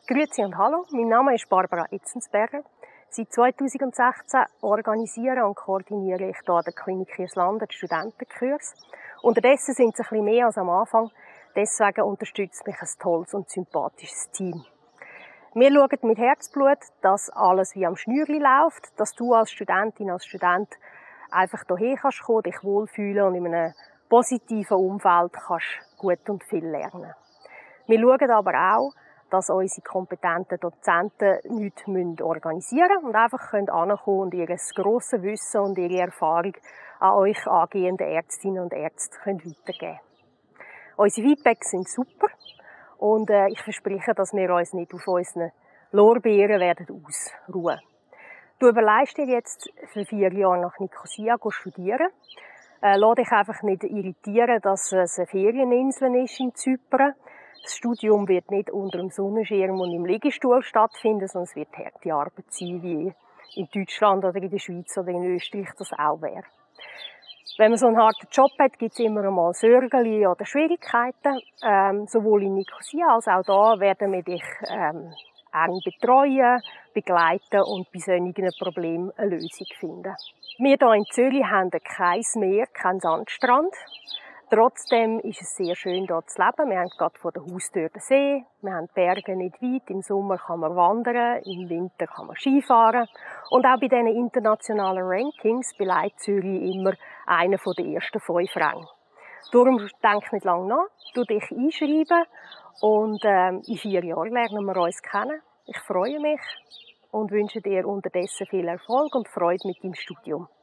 Grüezi und hallo, mein Name ist Barbara Itzensberger. Seit 2016 organisiere und koordiniere ich hier an der Klinik Irlande den Studentenkurs. Unterdessen sind es ein bisschen mehr als am Anfang, deswegen unterstützt mich ein tolles und sympathisches Team. Wir schauen mit Herzblut, dass alles wie am Schnürli läuft, dass du als Studentin, als Student einfach hierher kannst kommen, dich wohlfühlen und in einem positiven Umfeld kannst gut und viel lernen. Wir schauen aber auch, dass unsere kompetenten Dozenten nichts organisieren müssen und einfach herkommen und ihr grosses Wissen und ihre Erfahrung an euch angehenden Ärztinnen und Ärzte weitergeben können. Unsere Feedbacks sind super und ich verspreche, dass wir uns nicht auf unseren Lorbeeren werden ausruhen. Du überlegst dir jetzt für 4 Jahre nach Nicosia zu studieren. Lass dich einfach nicht irritieren, dass es eine Ferieninsel ist in Zypern. Das Studium wird nicht unter dem Sonnenschirm und im Liegestuhl stattfinden, sondern es wird harte Arbeit sein, wie in Deutschland oder in der Schweiz oder in Österreich das auch wäre. Wenn man so einen harten Job hat, gibt es immer einmal Sorgen oder Schwierigkeiten. Sowohl in Nicosia als auch da werden wir dich eng betreuen, begleiten und bei solchen Problemen eine Lösung finden. Wir hier in Zürich haben kein Meer, keinen Sandstrand. Trotzdem ist es sehr schön, hier zu leben. Wir haben gerade vor der Haustür den See, wir haben die Berge nicht weit, im Sommer kann man wandern, im Winter kann man Skifahren. Und auch bei diesen internationalen Rankings beleidigt Zürich immer einen der ersten 5 Ränge. Darum denk nicht lange nach, tu dich einschreiben und in 4 Jahren lernen wir uns kennen. Ich freue mich und wünsche dir unterdessen viel Erfolg und Freude mit deinem Studium.